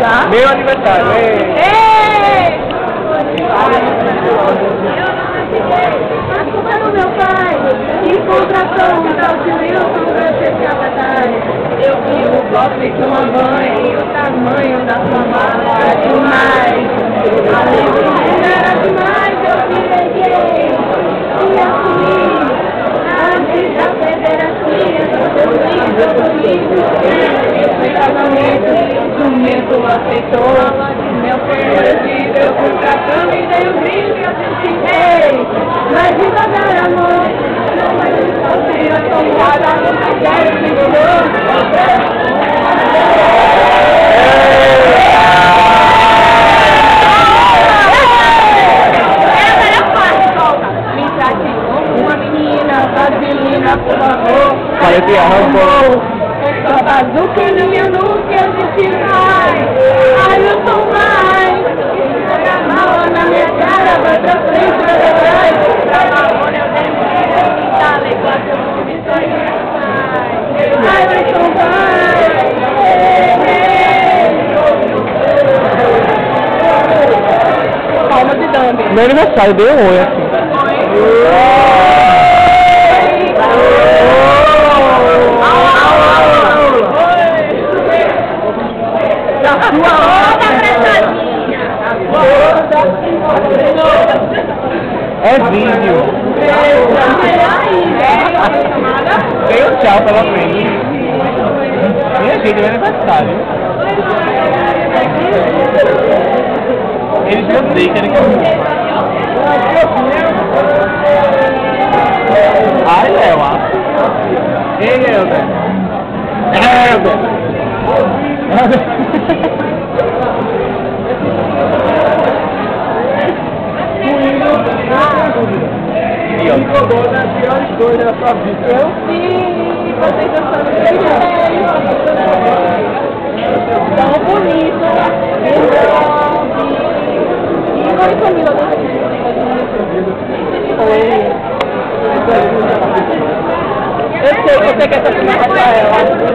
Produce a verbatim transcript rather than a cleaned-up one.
Tá? Meu aniversário. Ei! Como meu pai, encontração do Wilson pra chegar da tarde. Eu vi o bloco de uma mãe e o tamanho da sua mala era demais. Amigo, era demais, eu me peguei e assumi. Antes da federacia, eu fiz, eu fiz. Esse casamento, o medo aceitou. Meu filho, eu fui pra cama e dei um brilho e eu disse, ei, mas devagar, amor. Não vai me fazer a tomada, não quero que eu me trate como uma menina, vaselina, por favor. Parecia Rambo. Só bazuca em minha nuca, eu disse, vai, ai, eu sou mais. Mala na minha cara, vai pra frente, vai pra trás. Pra Marrone eu dei um e tá legal, eu vou me sair. Ai, vai, sou vai. Palma de dummy. Meu aniversário, deu um oi assim. É vídeo. Tem um tchau pela frente. Minha gente, meu aniversário. Eles não sei, querem que eu... Ai, Léo, ó. Ei, Helder. Helder. E ó, jogou nas piores coisas da sua vida. Eu sim, vocês gostando de sério. Tão bonito. E foi comigo eu sei, eu sei que essa filha é pra ela.